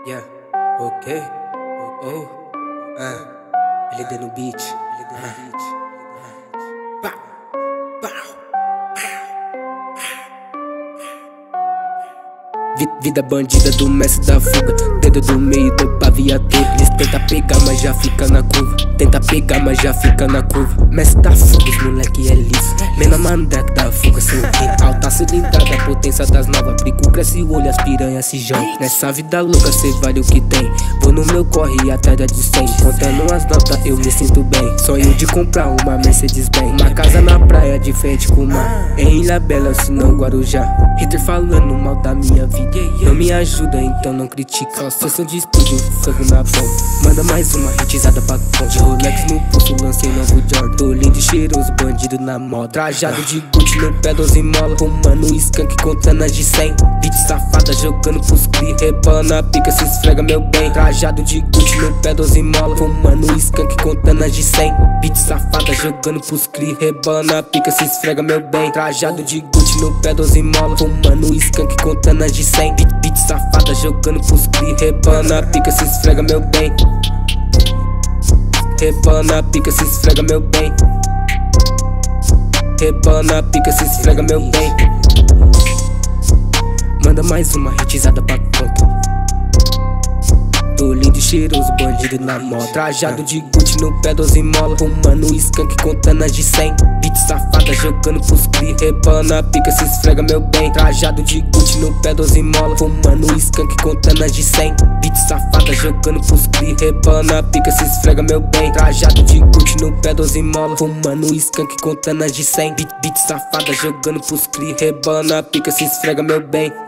Yeah, ok. Oh, LD no beat. Pau, pau. Vida bandida do mestre da fuga, dedo do meio do pra viatura. Eles tenta pegar, mas já fica na curva. Tenta pegar, mas já fica na curva. Mestre da fuga, os moleque é liso. Mena mandrake da fuga, sem fim. Alta cilindrada, potência das novas. Pico cresce o olho, as piranhas se jogam. Nessa vida louca, cê vale o que tem. Vou no meu corre atrás da de 100. Contando umas notas, eu me sinto bem. Sonho de comprar uma Mercedes Benz. Uma casa na praia, de frente com o mar. Em Ilha Bela, se não Guarujá. Hater falando mal da minha vida, não me ajuda, então não critica. Sessão de estúdio, fogo na bomba. Manda mais uma hitizada pra conta. De Rolex no pulso, lancei novo Jordan. Tô lindo e cheiroso, bandido na moda. Trajado de Gucci no pé, 12 mola. Fumando skunk, contando as de 100. Beat safada, jogando pros cri. Rebolando a pica, se esfrega meu bem. Trajado de Gucci no pé, 12 mola. Fumando skunk, contando as de 100. Beat safada, jogando pros cri. Rebolando a pica, se esfrega meu bem. Trajado de Gucci no pé, 12 mola. Fumando skunk, contando as de 100. Beat safada, jogando pros cri. Rebolando a pica, se esfrega meu bem. Rebolando a pica, se esfrega meu bem. Rebolando a pica, se esfrega meu bem. Manda mais uma hitizada pra conta. Tô lindo e cheiroso, bandido na moda. Trajado de Gucci no pé, 12 mola. Fumando skunk, contando as de 100. Beat safada, jogando pros cri. Rebolando a pica, se esfrega meu bem. Trajado de Gucci no pé, 12 mola. Fumando skunk, contando as de 100. Beat safada, jogando pros cri. Rebolando a pica, se esfrega meu bem. Trajado de Gucci no pé, 12 mola. Fumando skunk, contando as de 100. Beat safada, jogando pros cri. Rebolando a pica, se esfrega meu bem.